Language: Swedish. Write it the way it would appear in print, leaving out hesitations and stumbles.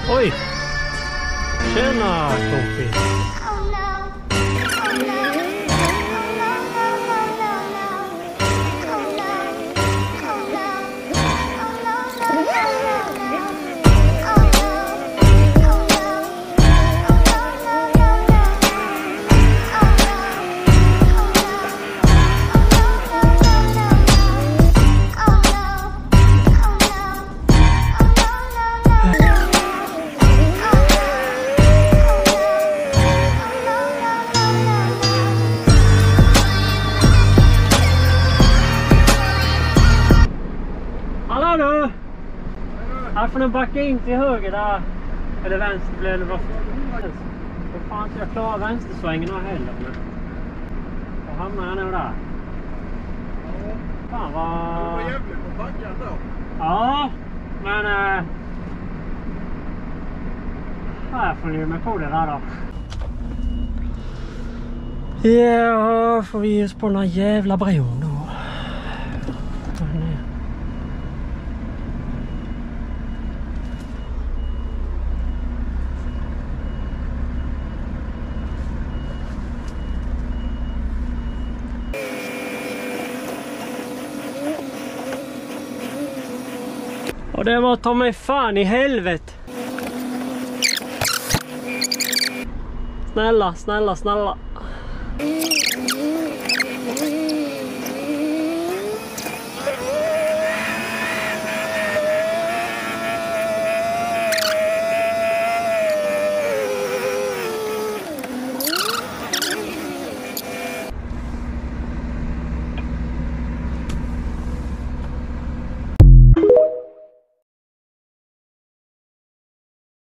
Oj! Tjena, kompis! Hallå! Här får du backa in till höger där. Eller vänster, eller vad fan ska jag klara vänstersvängen här heller? Då hamnar jag nog där. Fan vad... Det var jävligt på backen då. Ja, men... här får ni med på det där då. Ja, får vi ge oss på den här jävla bron då. Och det var ta mig fan i helvete. Snälla, snälla, snälla.